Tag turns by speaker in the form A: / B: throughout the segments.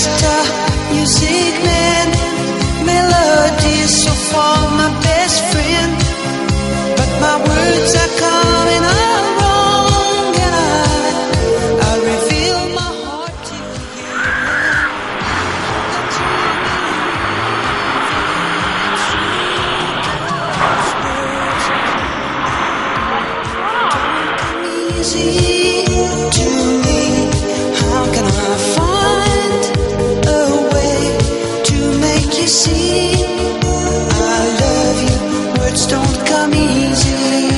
A: just a music man. Melody is so far my best friend, but my words are coming out wrong, and I reveal my heart to you. Easy to me. How can I find a way to make you see I love you? Words don't come easy.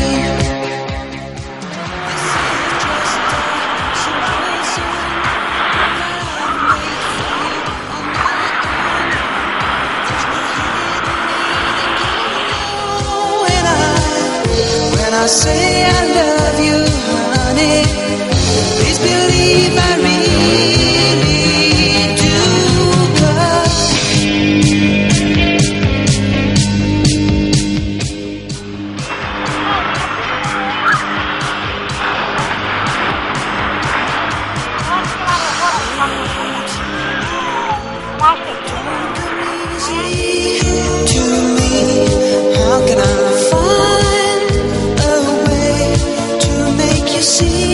A: When I say I love you, honey, please believe I really do. 'Cause to me, how can I find a way to make you see